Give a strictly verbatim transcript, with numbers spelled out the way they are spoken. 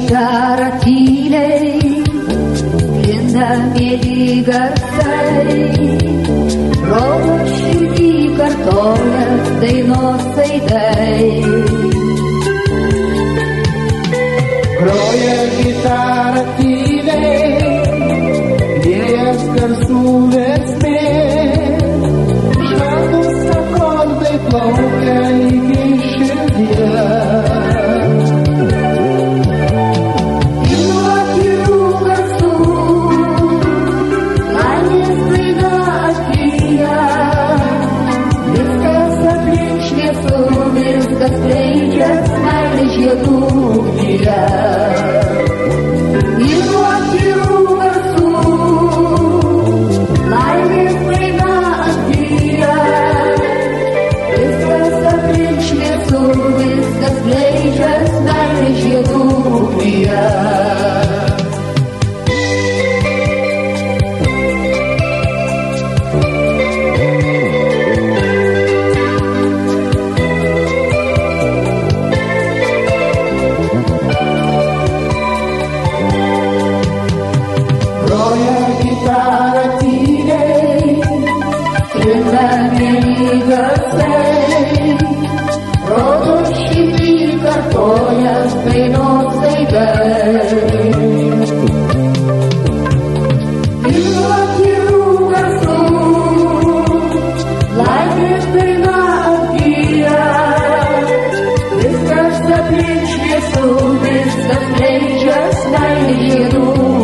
gitarą tyliai, sklinda mėly garsai, rodo širdį kartoja dainos aidai. Groja gitarą tyliai, vėjas garsų versmė, švelnūs akordai plaukia iki širdies. Viskas skleidžias meilės žiedų gija. Ir nuo tyrų garsų laimės sklaida atgyja. Viskas aplink šviesu, viskas skleidžias meilės žiedų gija. Rodo širdį kartoja dainos aidai. Ir nuo tyrų garsų laimės daina atgyja. Viskas aplink šviesu, viskas skleidžias meilės žiedų.